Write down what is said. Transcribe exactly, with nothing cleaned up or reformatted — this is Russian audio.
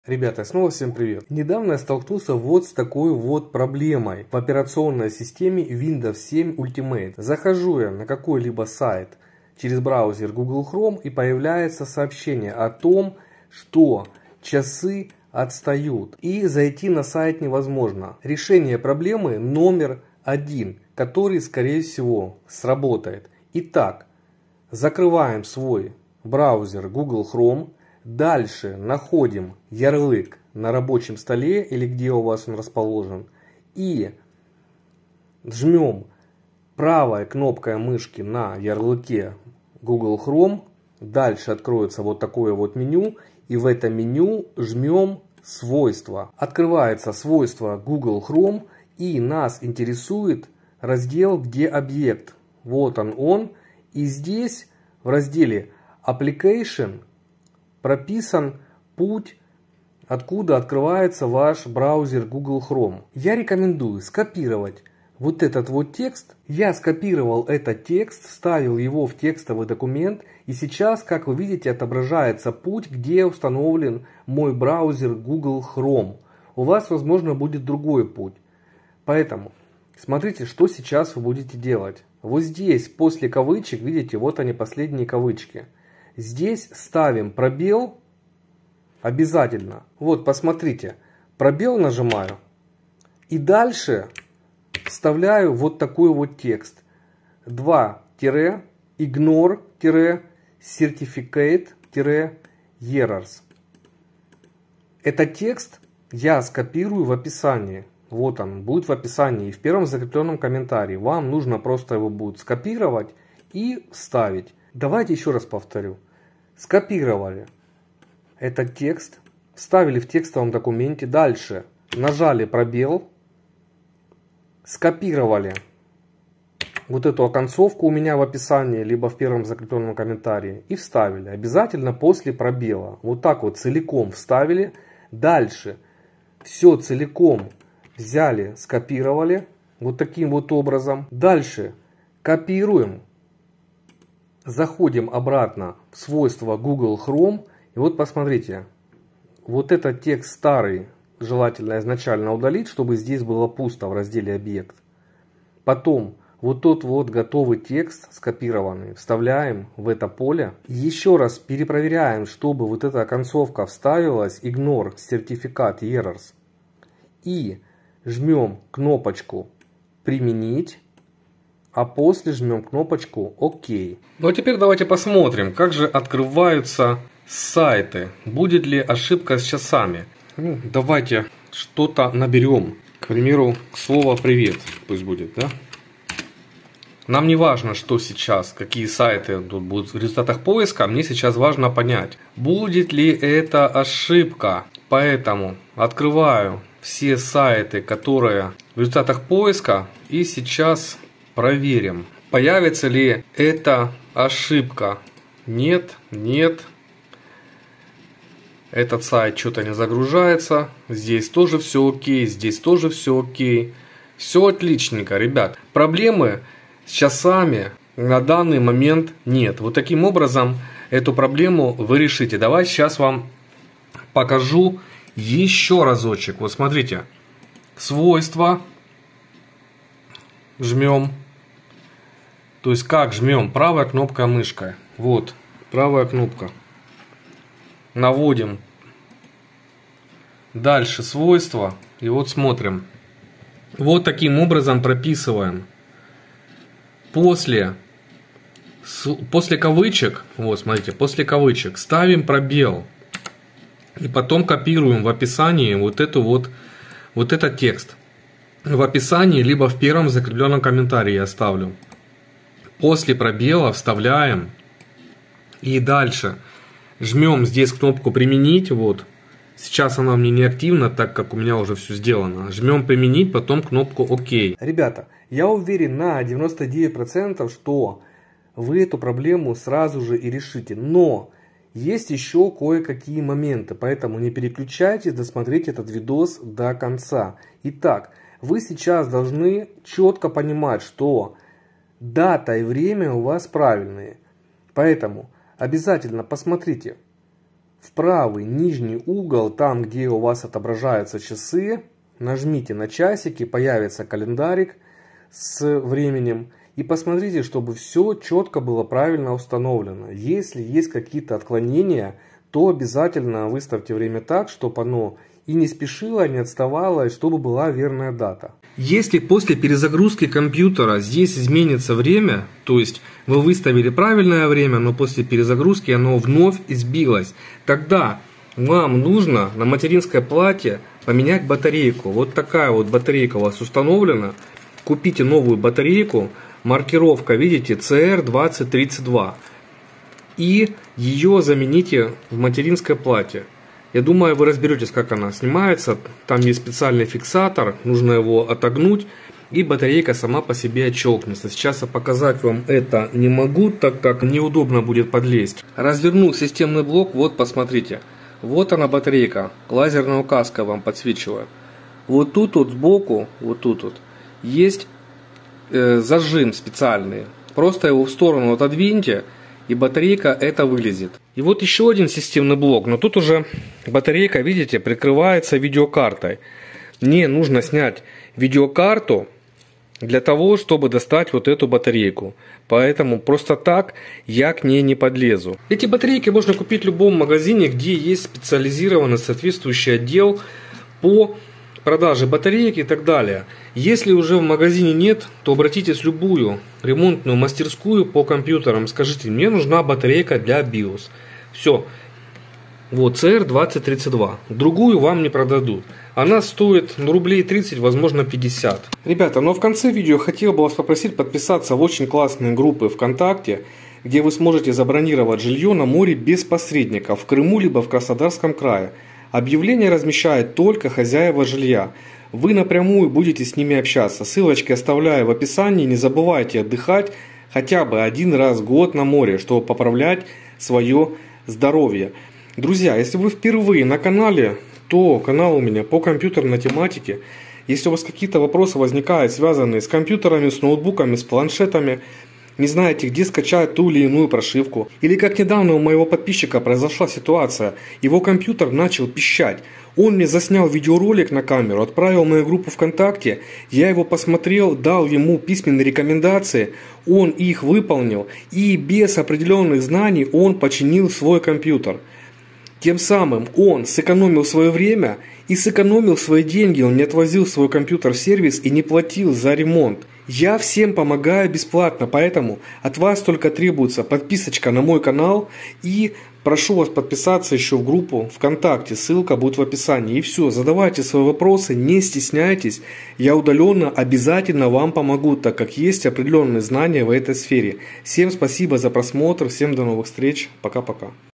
Ребята, снова всем привет! Недавно я столкнулся вот с такой вот проблемой в операционной системе Windows семь Ultimate. Захожу я на какой-либо сайт через браузер Google Chrome и появляется сообщение о том, что часы отстают и зайти на сайт невозможно. Решение проблемы номер один, который скорее всего сработает. Итак, закрываем свой браузер Google Chrome. Дальше находим ярлык на рабочем столе или где у вас он расположен. И жмем правой кнопкой мышки на ярлыке Google Chrome. Дальше откроется вот такое вот меню. И в это меню жмем свойства. Открывается свойство Google Chrome. И нас интересует раздел, где объект. Вот он он. И здесь в разделе Application прописан путь, откуда открывается ваш браузер Google Chrome. Я рекомендую скопировать вот этот вот текст. Я скопировал этот текст, вставил его в текстовый документ. И сейчас, как вы видите, отображается путь, где установлен мой браузер Google Chrome. У вас, возможно, будет другой путь. Поэтому смотрите, что сейчас вы будете делать. Вот здесь, после кавычек, видите, вот они, последние кавычки. Здесь ставим пробел обязательно. Вот, посмотрите, пробел нажимаю. И дальше вставляю вот такой вот текст. два ignore certificate errors. Этот текст я скопирую в описании. Вот он, будет в описании и в первом закрепленном комментарии. Вам нужно просто его будет скопировать и вставить. Давайте еще раз повторю. Скопировали этот текст, вставили в текстовом документе. Дальше нажали пробел, скопировали вот эту оконцовку у меня в описании, либо в первом закрепленном комментарии и вставили. Обязательно после пробела. Вот так вот целиком вставили. Дальше все целиком взяли, скопировали. Вот таким вот образом. Дальше копируем. Заходим обратно в свойства Google Chrome. И вот посмотрите. Вот этот текст старый желательно изначально удалить, чтобы здесь было пусто в разделе объект. Потом вот тот вот готовый текст скопированный вставляем в это поле. Еще раз перепроверяем, чтобы вот эта концовка вставилась. Ignore Certificate Errors. И жмем кнопочку «Применить». А после жмем кнопочку «Ок». Ну а теперь давайте посмотрим, как же открываются сайты. Будет ли ошибка с часами. Ну, давайте что-то наберем. К примеру, слово «привет» пусть будет, да? Нам не важно, что сейчас, какие сайты тут будут в результатах поиска. Мне сейчас важно понять, будет ли это ошибка. Поэтому открываю все сайты, которые в результатах поиска. И сейчас проверим, появится ли эта ошибка. Нет, нет. Этот сайт что-то не загружается. Здесь тоже все окей, здесь тоже все окей. Все отличненько, ребят. Проблемы с часами на данный момент нет. Вот таким образом эту проблему вы решите. Давайте сейчас вам покажу еще разочек. Вот смотрите. Свойства. Жмем. То есть как жмем? Правая кнопка мышкой. Вот, правая кнопка. Наводим. Дальше свойства. И вот смотрим. Вот таким образом прописываем. После, после кавычек, вот смотрите, после кавычек ставим пробел. И потом копируем в описании вот, эту вот, вот этот текст. В описании, либо в первом закрепленном комментарии я ставлю. После пробела вставляем. И дальше жмем здесь кнопку «Применить». Вот. Сейчас она мне не активна, так как у меня уже все сделано. Жмем «Применить», потом кнопку «Ок». Ребята, я уверен на девяносто девять процентов, что вы эту проблему сразу же и решите. Но есть еще кое-какие моменты. Поэтому не переключайтесь, досмотрите этот видос до конца. Итак, вы сейчас должны четко понимать, что дата и время у вас правильные. Поэтому обязательно посмотрите в правый нижний угол, там где у вас отображаются часы, нажмите на часики, появится календарик с временем. И посмотрите, чтобы все четко было правильно установлено. Если есть какие-то отклонения, то обязательно выставьте время так, чтобы оно и не спешило, не отставало, и чтобы была верная дата. Если после перезагрузки компьютера здесь изменится время, то есть вы выставили правильное время, но после перезагрузки оно вновь избилось, тогда вам нужно на материнской плате поменять батарейку. Вот такая вот батарейка у вас установлена. Купите новую батарейку. Маркировка, видите, си эр двадцать тридцать два. И ее замените в материнской плате. Я думаю, вы разберетесь, как она снимается. Там есть специальный фиксатор. Нужно его отогнуть. И батарейка сама по себе отщелкнется. Сейчас я показать вам это не могу, так как неудобно будет подлезть. Развернул системный блок. Вот, посмотрите. Вот она батарейка. Лазерная указка вам подсвечивает. Вот тут вот сбоку, вот тут вот, есть зажим специальный. Просто его в сторону отодвиньте, и батарейка это вылезет. И вот еще один системный блок, но тут уже батарейка, видите, прикрывается видеокартой. Мне нужно снять видеокарту для того, чтобы достать вот эту батарейку. Поэтому просто так я к ней не подлезу. Эти батарейки можно купить в любом магазине, где есть специализированный соответствующий отдел по продажи батареек и так далее. Если уже в магазине нет, то обратитесь в любую ремонтную мастерскую по компьютерам. Скажите, мне нужна батарейка для биос. Все. Вот си эр двадцать тридцать два. Другую вам не продадут. Она стоит ну, рублей тридцать, возможно пятьдесят. Ребята, но в конце видео хотел бы вас попросить подписаться в очень классные группы ВКонтакте, где вы сможете забронировать жилье на море без посредников в Крыму либо в Краснодарском крае. Объявление размещают только хозяева жилья. Вы напрямую будете с ними общаться. Ссылочки оставляю в описании. Не забывайте отдыхать хотя бы один раз в год на море, чтобы поправлять свое здоровье. Друзья, если вы впервые на канале, то канал у меня по компьютерной тематике. Если у вас какие-то вопросы возникают, связанные с компьютерами, с ноутбуками, с планшетами, не знаете, где скачать ту или иную прошивку. Или как недавно у моего подписчика произошла ситуация, его компьютер начал пищать. Он мне заснял видеоролик на камеру, отправил в мою группу ВКонтакте, я его посмотрел, дал ему письменные рекомендации, он их выполнил и без определенных знаний он починил свой компьютер. Тем самым он сэкономил свое время и сэкономил свои деньги, он не отвозил свой компьютер в сервис и не платил за ремонт. Я всем помогаю бесплатно, поэтому от вас только требуется подписочка на мой канал и прошу вас подписаться еще в группу ВКонтакте, ссылка будет в описании. И все, задавайте свои вопросы, не стесняйтесь, я удаленно обязательно вам помогу, так как есть определенные знания в этой сфере. Всем спасибо за просмотр, всем до новых встреч, пока-пока.